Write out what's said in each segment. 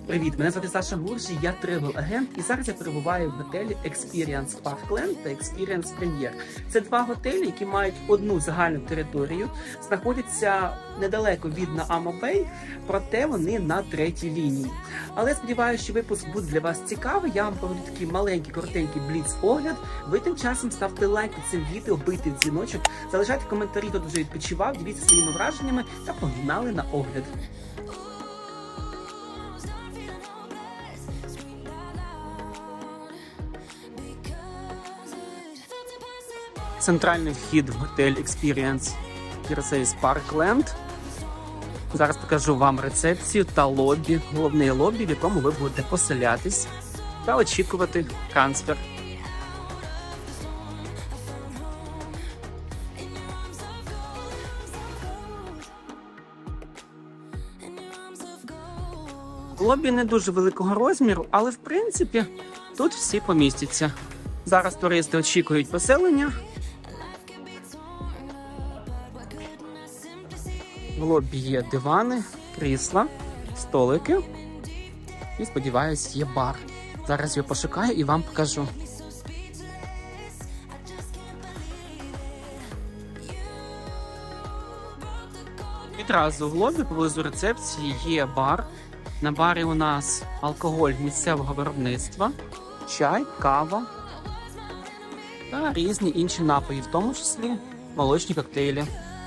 Привіт, мене звати Саша Гуржій, я тревел-агент, і зараз я перебуваю в готелі Experience Parkland та Experience Premier. Це два готелі, які мають одну загальну територію, знаходяться недалеко від Наама Бей, проте вони на третій лінії. Але сподіваюся, що випуск буде для вас цікавий, я вам проведу такий маленький, коротенький бліц-огляд. Ви тим часом ставте лайк під цим відео, бийте дзвіночок, залишайте коментарі, хто дуже відпочивав, діліться своїми враженнями та погнали на огляд. Центральний вхід в готель Experience Parkland. Зараз покажу вам рецепцію та лобі, головне лобі, в якому ви будете поселятись та очікувати трансфер. Лобі не дуже великого розміру, але в принципі тут всі помістяться. Зараз туристи очікують поселення. В лобі є дивани, крісла, столики і, сподіваюсь, є бар. Зараз я пошукаю і вам покажу. Відразу в лобі поблизу рецепції є бар. На барі у нас алкоголь місцевого виробництва, чай, кава та різні інші напої, в тому числі молочні коктейлі.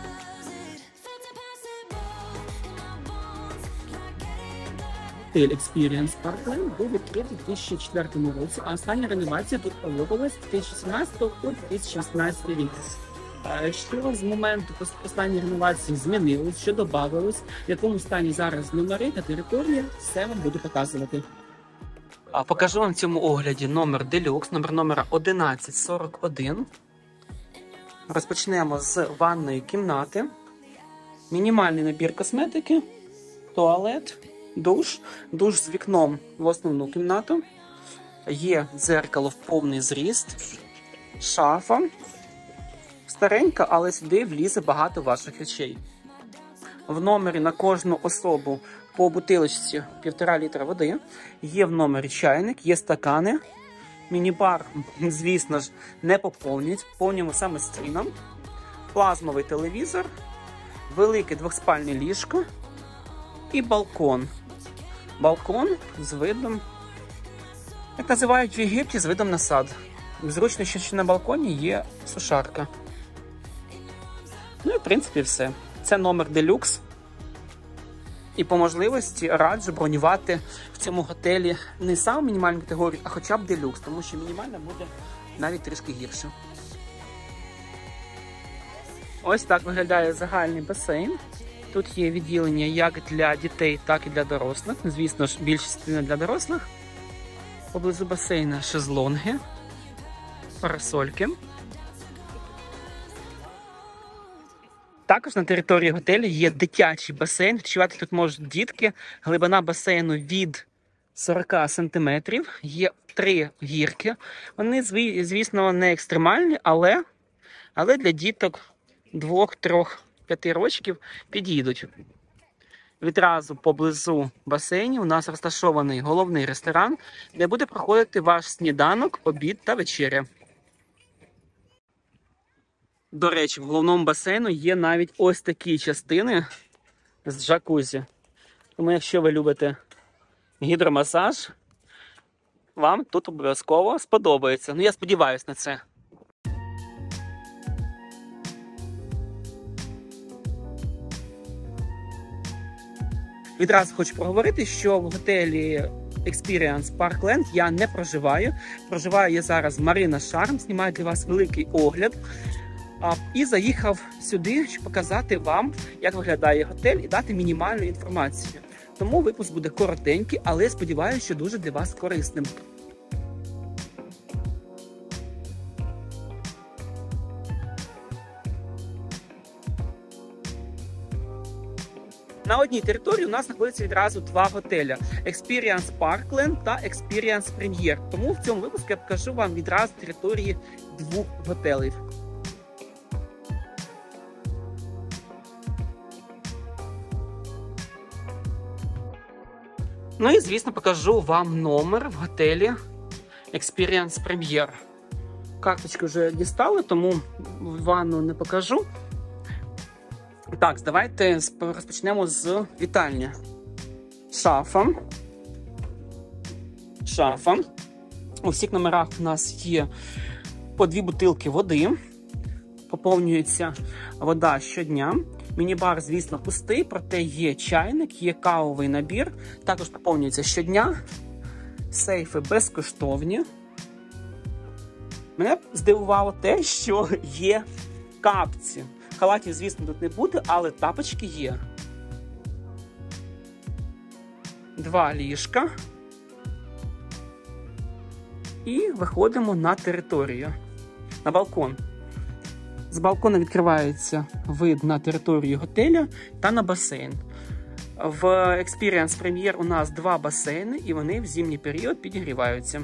Готель Experience Parkland був відкритий у 2004 році, а остання реновація тут проводилась з 2017 по 2018 рік. Що з моменту останньої реновації змінилось, що додавалось, в якому стані зараз номери та територія, все вам буду показувати. Покажу вам в цьому огляді номер Deluxe, номера 1141. Розпочнемо з ванної кімнати. Мінімальний набір косметики, туалет, душ з вікном в основну кімнату. Є дзеркало в повний зріст, шафа. Старенька, але сюди влізе багато ваших речей. В номері на кожну особу по бутилочці 1,5 літра води. Є в номері чайник, є стакани. Міні-бар, звісно ж, не поповнюють, поповнюємо самостійно. Плазмовий телевізор, велике двохспальне ліжко і балкон. Балкон з видом, як називають в Єгипті, з видом на сад. Зручно, що на балконі є сушарка. Ну і в принципі все. Це номер Deluxe. І по можливості раджу бронювати в цьому готелі не саме мінімальну категорію, а хоча б Deluxe, тому що мінімальна буде навіть трішки гірше. Ось так виглядає загальний басейн. Тут є відділення як для дітей, так і для дорослих. Звісно ж, більша частина для дорослих. Поблизу басейна шезлонги, парасольки. Також на території готелю є дитячий басейн. Відпочивати тут можуть дітки. Глибина басейну від 40 см. Є 3 гірки. Вони, звісно, не екстремальні, але для діток 2, 3, 5 років підійдуть. Відразу поблизу басейну у нас розташований головний ресторан, де буде проходити ваш сніданок, обід та вечеря. До речі, в головному басейну є навіть ось такі частини з джакузі. Тому якщо ви любите гідромасаж, вам тут обов'язково сподобається. Ну, я сподіваюся на це. Відразу хочу проговорити, що в готелі Experience Parkland я не проживаю. Проживаю я зараз в Marina Sharm, знімаю для вас великий огляд. І заїхав сюди, щоб показати вам, як виглядає готель і дати мінімальну інформацію. Тому випуск буде коротенький, але сподіваюся, що дуже для вас корисним. На одній території у нас знаходиться відразу два готеля – Experience Parkland та Experience Premier. Тому в цьому випуску я покажу вам відразу території двох готелів. Ну і, звісно, покажу вам номер в готелі Experience Premier. Карточки вже дістали, тому ванну не покажу. Так, давайте розпочнемо з вітальні. Шафа. У всіх номерах у нас є по 2 бутилки води. Поповнюється вода щодня. Міні-бар, звісно, пустий, проте є чайник, є кавовий набір. Також поповнюється щодня. Сейфи безкоштовні. Мене здивувало те, що є капці. Халатів, звісно, тут не буде, але тапочки є. 2 ліжка. І виходимо на територію. На балкон. З балкона відкривається вид на територію готелю та на басейн. В Experience Premier у нас 2 басейни, і вони в зимній період підігріваються.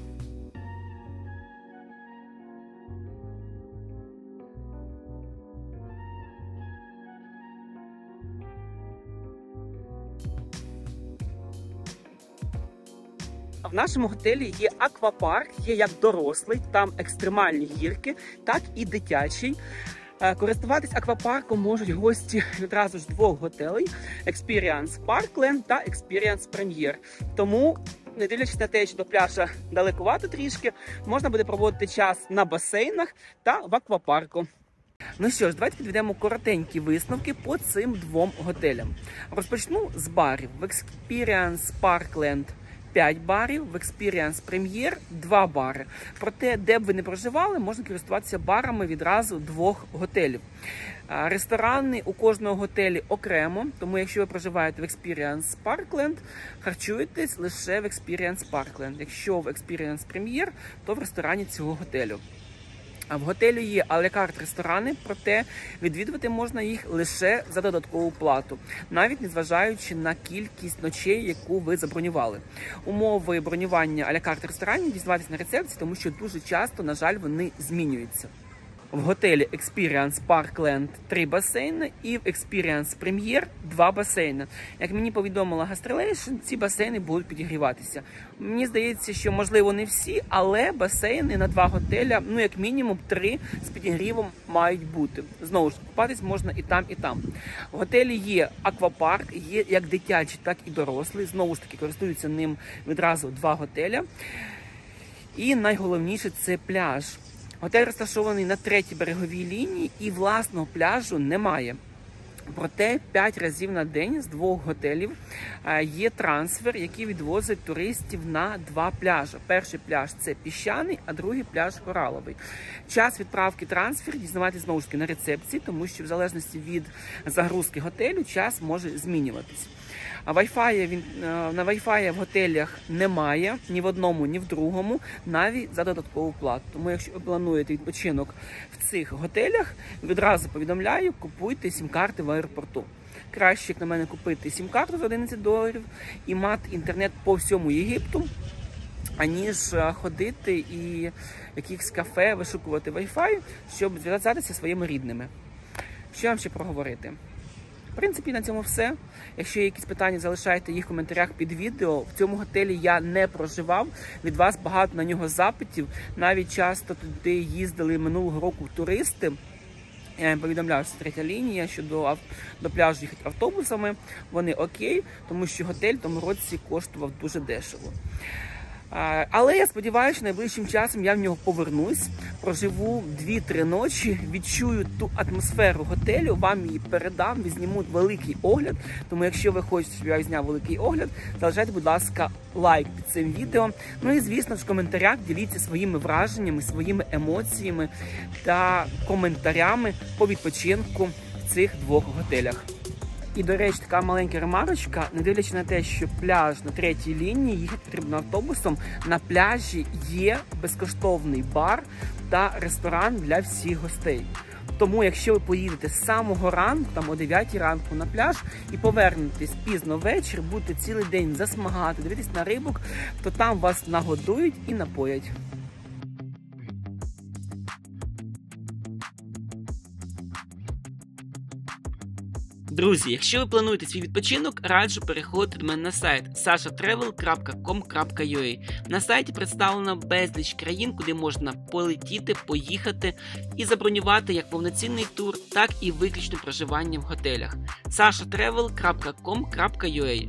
В нашому готелі є аквапарк, є як дорослий, там екстремальні гірки, так і дитячий. Користуватись аквапарком можуть гості відразу ж 2 готелей – Experience Parkland та Experience Premier. Тому, не дивлячись на те, що до пляжа далекувато трішки, можна буде проводити час на басейнах та в аквапарку. Ну що ж, давайте підведемо коротенькі висновки по цим 2 готелям. Розпочну з барів. В Experience Parkland 5 барів, в Experience Premier 2 бари. Проте, де б ви не проживали, можна користуватися барами відразу 2 готелів. Ресторани у кожного готелі окремо, тому якщо ви проживаєте в Experience Parkland, харчуєтесь лише в Experience Parkland. Якщо в Experience Premier, то в ресторані цього готелю. А в готелі є а-ля-карт ресторани, проте відвідувати можна їх лише за додаткову плату, навіть незважаючи на кількість ночей, яку ви забронювали. Умови бронювання а-ля-карт ресторанів дізнавайтесь на рецепції, тому що дуже часто, на жаль, вони змінюються. В готелі Experience Parkland 3 басейни і в Experience Premier 2 басейни. Як мені повідомила Gastrelation, ці басейни будуть підігріватися. Мені здається, що можливо не всі, але басейни на 2 готеля, ну як мінімум 3 з підігрівом мають бути. Знову ж, купатись можна і там, і там. В готелі є аквапарк, є як дитячий, так і дорослий. Знову ж таки, користуються ним відразу 2 готеля. І найголовніше – це пляж. Готель розташований на 3-й береговій лінії і власного пляжу немає. Проте 5 разів на день з 2 готелів є трансфер, який відвозить туристів на 2 пляжі. Перший пляж – це піщаний, а другий пляж – кораловий. Час відправки трансферу дізнавайтесь знову ж таки на рецепції, тому що в залежності від загрузки готелю час може змінюватись. А на Wi-Fi в готелях немає ні в одному, ні в другому, навіть за додаткову плату. Тому якщо ви плануєте відпочинок в цих готелях, відразу повідомляю, купуйте сім-карти в аеропорту. Краще, як на мене, купити сім-карту за $11 і мати інтернет по всьому Єгипту, аніж ходити і в якихось кафе вишукувати Wi-Fi, щоб зв'язатися зі своїми рідними. Що вам ще проговорити? В принципі, на цьому все. Якщо є якісь питання, залишайте їх в коментарях під відео. В цьому готелі я не проживав. Від вас багато на нього запитів. Навіть часто туди їздили минулого року туристи. Я їм повідомляв, що 3-я лінія, що до пляжу їхати автобусами. Вони окей, тому що готель в тому році коштував дуже дешево. Але я сподіваюся, що найближчим часом я в нього повернусь, проживу 2-3 ночі, відчую ту атмосферу готелю, вам її передам, візніму великий огляд. Тому якщо ви хочете, щоб я зняв великий огляд, залишайте, будь ласка, лайк під цим відео. Ну і, звісно, в коментарях діліться своїми враженнями, своїми емоціями та коментарями по відпочинку в цих 2 готелях. І, до речі, така маленька ремарочка, не дивлячись на те, що пляж на 3-й лінії, їхати потрібно автобусом, на пляжі є безкоштовний бар та ресторан для всіх гостей. Тому, якщо ви поїдете з самого ранку, там о 9-й ранку на пляж, і повернетесь пізно ввечері, будете цілий день засмагати, дивитись на рибок, то там вас нагодують і напоять. Друзі, якщо ви плануєте свій відпочинок, раджу переходити до мене на сайт sashatravel.com.ua. На сайті представлено безліч країн, куди можна полетіти, поїхати і забронювати як повноцінний тур, так і виключне проживання в готелях. sashatravel.com.ua.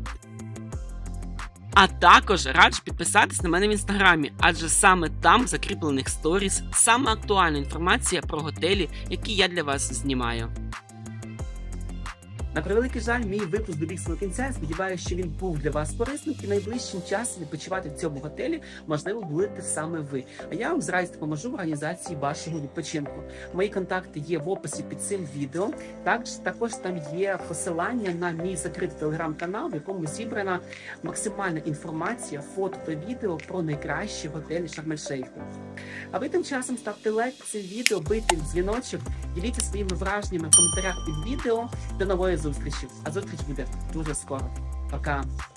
А також раджу підписатись на мене в інстаграмі, адже саме там в закріплених сторіс саме актуальна інформація про готелі, які я для вас знімаю. На превеликий жаль, мій випуск добіг свого кінця. Сподіваюся, що він був для вас корисним і найближчим часом відпочивати в цьому готелі, можливо, будете саме ви. А я вам з радістю допоможу в організації вашого відпочинку. Мої контакти є в описі під цим відео. Також там є посилання на мій закритий телеграм-канал, в якому зібрана максимальна інформація, фото та відео про найкращі готелі Шарм-ель-Шейху. А ви тим часом ставте лайк цим відео, бийте в дзвіночок, діліться своїми враженнями в коментарях під відео. До нової зустрічі. А зустріч буде дуже скоро. Пока.